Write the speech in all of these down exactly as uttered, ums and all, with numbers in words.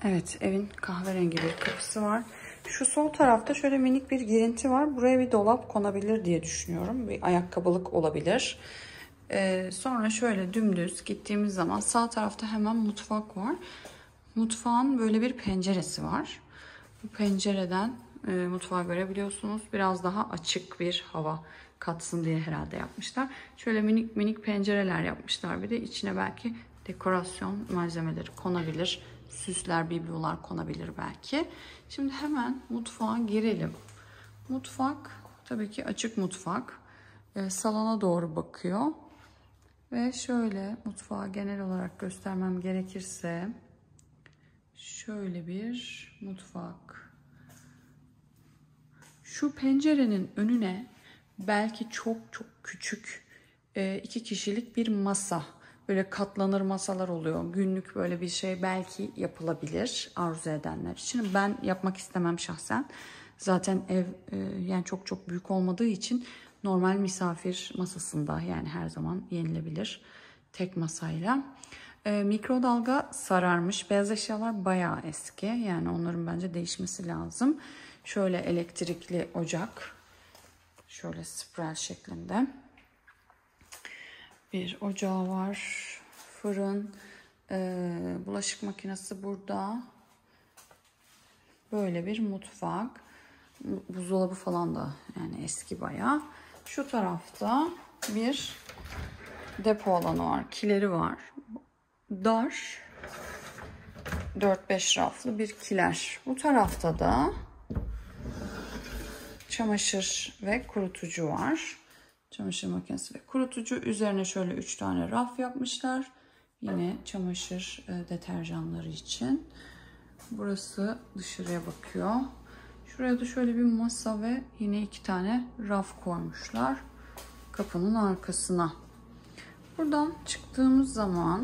Evet, evin kahverengi bir kapısı var. Şu sol tarafta şöyle minik bir girinti var. Buraya bir dolap konabilir diye düşünüyorum. Bir ayakkabılık olabilir. Ee, sonra şöyle dümdüz gittiğimiz zaman sağ tarafta hemen mutfak var. Mutfağın böyle bir penceresi var. Bu pencereden e, mutfağı görebiliyorsunuz. Biraz daha açık bir hava katsın diye herhalde yapmışlar. Şöyle minik minik pencereler yapmışlar. Bir de içine belki dekorasyon malzemeleri konabilir. Süsler, biblolar konabilir belki. Şimdi hemen mutfağa girelim. Mutfak tabii ki açık mutfak. E, salona doğru bakıyor. Ve şöyle mutfağı genel olarak göstermem gerekirse şöyle bir mutfak. Şu pencerenin önüne belki çok çok küçük e, iki kişilik bir masa. Böyle katlanır masalar oluyor. Günlük böyle bir şey belki yapılabilir arzu edenler için. Ben yapmak istemem şahsen. Zaten ev e, yani çok çok büyük olmadığı için normal misafir masasında yani her zaman yenilebilir tek masayla. E, mikrodalga sararmış. Beyaz eşyalar bayağı eski. Yani onların bence değişmesi lazım. Şöyle elektrikli ocak. Şöyle spiral şeklinde. Bir ocağı var. Fırın. E, bulaşık makinesi burada. Böyle bir mutfak. Buzdolabı falan da yani eski bayağı. Şu tarafta bir depo alanı var. Kileri var. Dar. dört beş raflı bir kiler. Bu tarafta da çamaşır ve kurutucu var. Çamaşır makinesi ve kurutucu. Üzerine şöyle üç tane raf yapmışlar. Yine çamaşır e, deterjanları için. Burası dışarıya bakıyor. Şuraya da şöyle bir masa ve yine iki tane raf koymuşlar. Kapının arkasına. Buradan çıktığımız zaman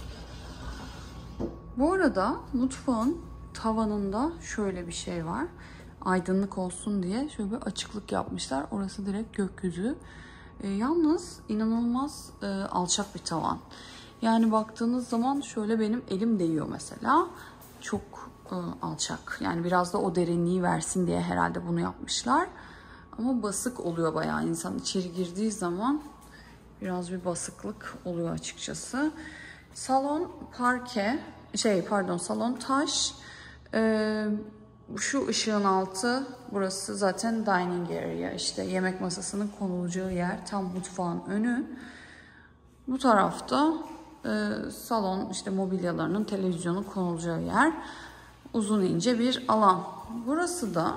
bu arada mutfağın tavanında şöyle bir şey var. Aydınlık olsun diye şöyle bir açıklık yapmışlar. Orası direkt gökyüzü. E, yalnız inanılmaz e, alçak bir tavan. Yani baktığınız zaman şöyle benim elim değiyor mesela. Çok e, alçak. Yani biraz da o derinliği versin diye herhalde bunu yapmışlar. Ama basık oluyor bayağı. İnsan içeri girdiği zaman biraz bir basıklık oluyor açıkçası. Salon parke, şey pardon salon taş. Ee, şu ışığın altı, burası zaten dining area, işte yemek masasının konulacağı yer, tam mutfağın önü. Bu tarafta e, salon, işte mobilyalarının, televizyonun konulacağı yer. Uzun ince bir alan. Burası da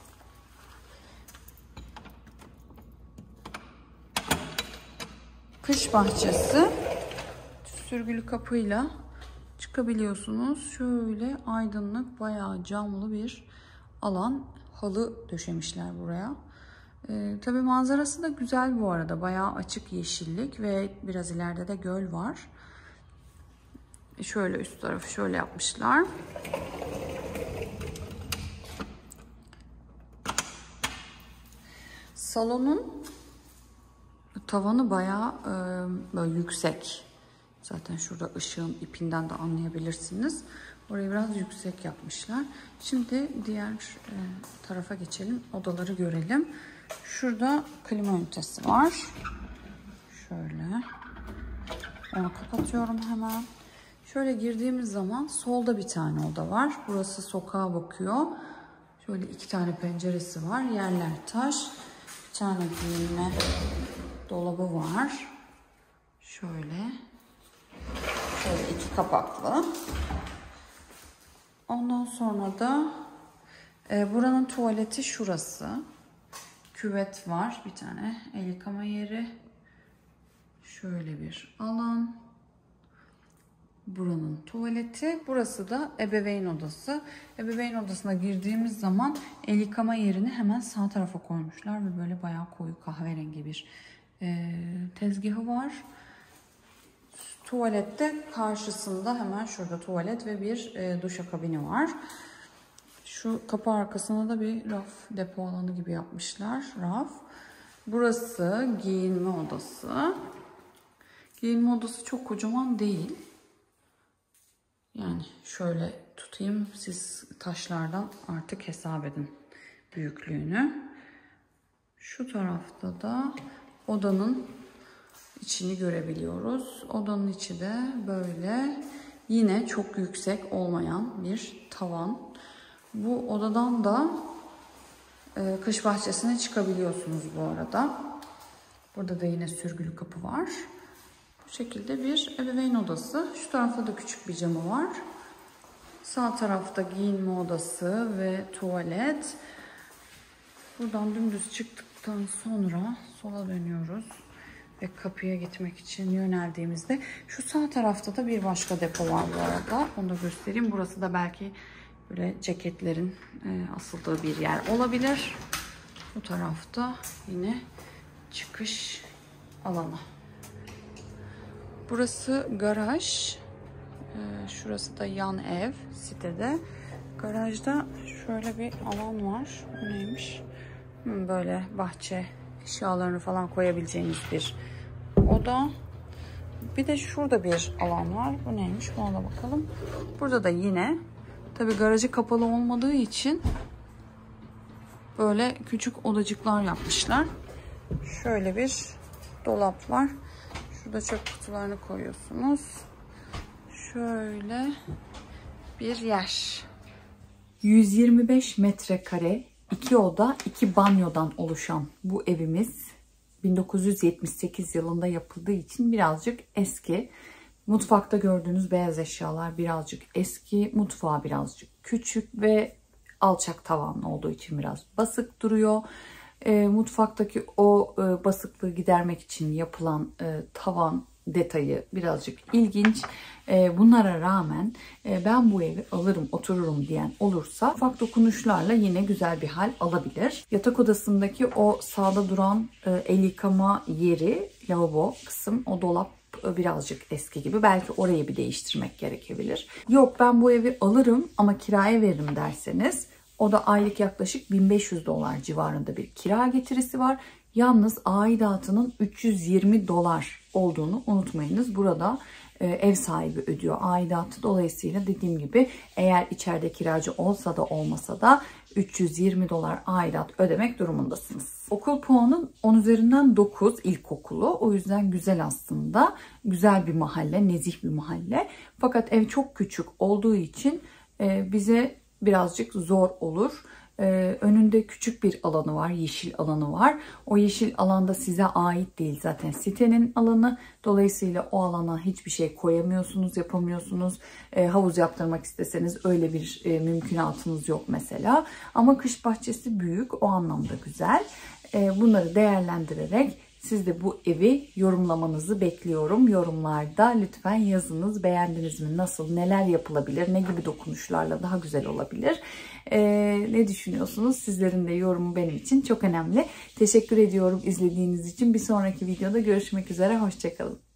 kış bahçesi. Sürgülü kapıyla çıkabiliyorsunuz. Şöyle aydınlık, bayağı camlı bir alan. Halı döşemişler buraya. Ee, tabii manzarası da güzel bu arada. Bayağı açık yeşillik ve biraz ileride de göl var. Şöyle üst tarafı şöyle yapmışlar. Salonun tavanı bayağı e, böyle yüksek. Zaten şurada ışığın ipinden de anlayabilirsiniz. Orayı biraz yüksek yapmışlar. Şimdi diğer e, tarafa geçelim. Odaları görelim. Şurada klima ünitesi var. Şöyle. Onu kapatıyorum hemen. Şöyle girdiğimiz zaman solda bir tane oda var. Burası sokağa bakıyor. Şöyle iki tane penceresi var. Yerler taş. Bir tane giyinme dolabı var. Şöyle. Şöyle iki kapaklı. Ondan sonra da e, buranın tuvaleti şurası. Küvet var. Bir tane el yıkama yeri. Şöyle bir alan. Buranın tuvaleti. Burası da ebeveyn odası. Ebeveyn odasına girdiğimiz zaman el yıkama yerini hemen sağ tarafa koymuşlar. Ve böyle bayağı koyu kahverengi bir e, tezgahı var. Tuvalette karşısında hemen şurada tuvalet ve bir e, duşakabini var. Şu kapı arkasında da bir raf, depo alanı gibi yapmışlar. Raf. Burası giyinme odası. Giyinme odası çok kocaman değil. Yani şöyle tutayım, siz taşlardan artık hesap edin büyüklüğünü. Şu tarafta da odanın içini görebiliyoruz. Odanın içi de böyle yine çok yüksek olmayan bir tavan. Bu odadan da e, kış bahçesine çıkabiliyorsunuz bu arada. Burada da yine sürgülü kapı var. Bu şekilde bir ebeveyn odası. Şu tarafta da küçük bir camı var. Sağ tarafta giyinme odası ve tuvalet. Buradan dümdüz çıktıktan sonra sola dönüyoruz. Ve kapıya gitmek için yöneldiğimizde şu sağ tarafta da bir başka depo var bu arada. Onu da göstereyim. Burası da belki böyle ceketlerin asıldığı bir yer olabilir. Bu tarafta yine çıkış alanı. Burası garaj. Şurası da yan ev sitede. Garajda şöyle bir alan var. Bu neymiş? Böyle bahçe eşyalarını falan koyabileceğiniz bir oda. Bir de şurada bir alan var. Bu neymiş? Buna da bakalım. Burada da yine tabii garajı kapalı olmadığı için böyle küçük odacıklar yapmışlar. Şöyle bir dolap var. Şurada çöp kutularını koyuyorsunuz. Şöyle bir yer. yüz yirmi beş metrekare, iki oda, iki banyodan oluşan bu evimiz bin dokuz yüz yetmiş sekiz yılında yapıldığı için birazcık eski. Mutfakta gördüğünüz beyaz eşyalar birazcık eski. Mutfağı birazcık küçük ve alçak tavanlı olduğu için biraz basık duruyor. E, mutfaktaki o e, basıklığı gidermek için yapılan e, tavan detayı birazcık ilginç. E, bunlara rağmen e, ben bu evi alırım, otururum diyen olursa ufak dokunuşlarla yine güzel bir hal alabilir. Yatak odasındaki o sağda duran e, el yıkama yeri, lavabo kısım, o dolap birazcık eski gibi. Belki orayı bir değiştirmek gerekebilir. Yok ben bu evi alırım ama kiraya veririm derseniz o da aylık yaklaşık bin beş yüz dolar civarında bir kira getirisi var. Yalnız aidatının üç yüz yirmi dolar olduğunu unutmayınız. Burada e, ev sahibi ödüyor aidatı. Dolayısıyla dediğim gibi eğer içeride kiracı olsa da olmasa da üç yüz yirmi dolar aidat ödemek durumundasınız. Okul puanı on üzerinden dokuz ilkokulu. O yüzden güzel aslında. Güzel bir mahalle, nezih bir mahalle. Fakat ev çok küçük olduğu için e, bize birazcık zor olur. Ee, önünde küçük bir alanı var, yeşil alanı var. O yeşil alanda size ait değil zaten sitenin alanı. Dolayısıyla o alana hiçbir şey koyamıyorsunuz, yapamıyorsunuz. Ee, havuz yaptırmak isteseniz öyle bir e, mümkünatınız yok mesela. Ama kış bahçesi büyük, o anlamda güzel. Ee, bunları değerlendirerek siz de bu evi yorumlamanızı bekliyorum. Yorumlarda lütfen yazınız. Beğendiniz mi? Nasıl? Neler yapılabilir? Ne gibi dokunuşlarla daha güzel olabilir? Ee, ne düşünüyorsunuz? Sizlerin de yorumu benim için çok önemli. Teşekkür ediyorum izlediğiniz için. Bir sonraki videoda görüşmek üzere. Hoşça kalın.